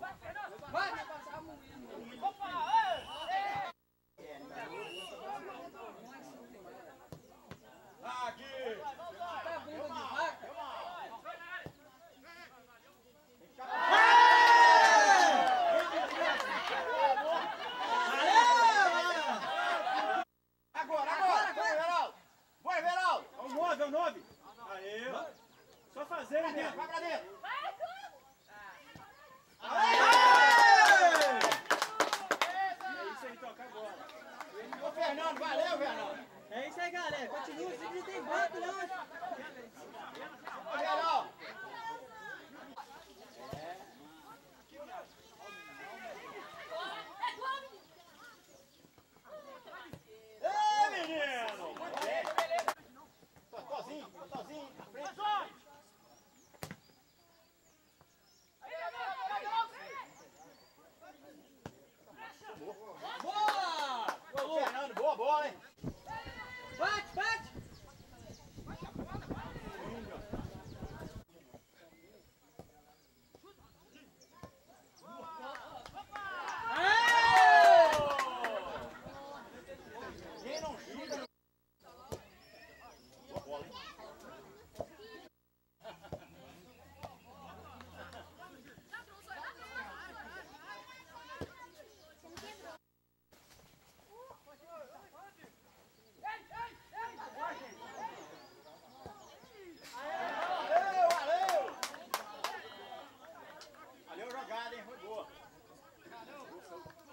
Só fazer, né? Vai pra dentro! É isso aí, toca agora. Ô Fernando, valeu, Fernando! É isso aí, galera. Continua, sempre tem banco, não. Ô, Fernando! Ê, menino! Muito bem! Totozinho, totozinho, na frente! Boa! Ô, Fernando, boa bola, hein? Bate, bate! Quem não chuta... Boa bola, hein? Valeu a jogada, hein? Foi boa.